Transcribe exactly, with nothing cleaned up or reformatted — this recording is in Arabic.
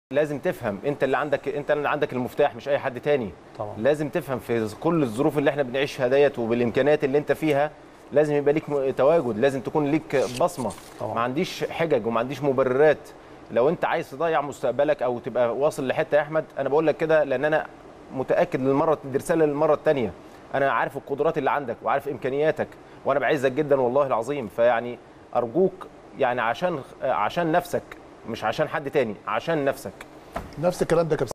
لازم تفهم انت اللي عندك انت اللي عندك المفتاح مش اي حد تاني. طبعا. لازم تفهم في كل الظروف اللي احنا بنعيشها ديت وبالامكانيات اللي انت فيها لازم يبقى ليك تواجد، لازم تكون ليك بصمه. طبعا. ما عنديش حجج وما عنديش مبررات. لو انت عايز تضيع مستقبلك او تبقى واصل لحته يا احمد، انا بقول لك كده لان انا متاكد للمره دي رساله للمره الثانيه. انا عارف القدرات اللي عندك وعارف امكانياتك وانا بعزك جدا والله العظيم. فيعني ارجوك يعني عشان عشان نفسك مش عشان حد تاني، عشان نفسك. نفس الكلام ده كابتن.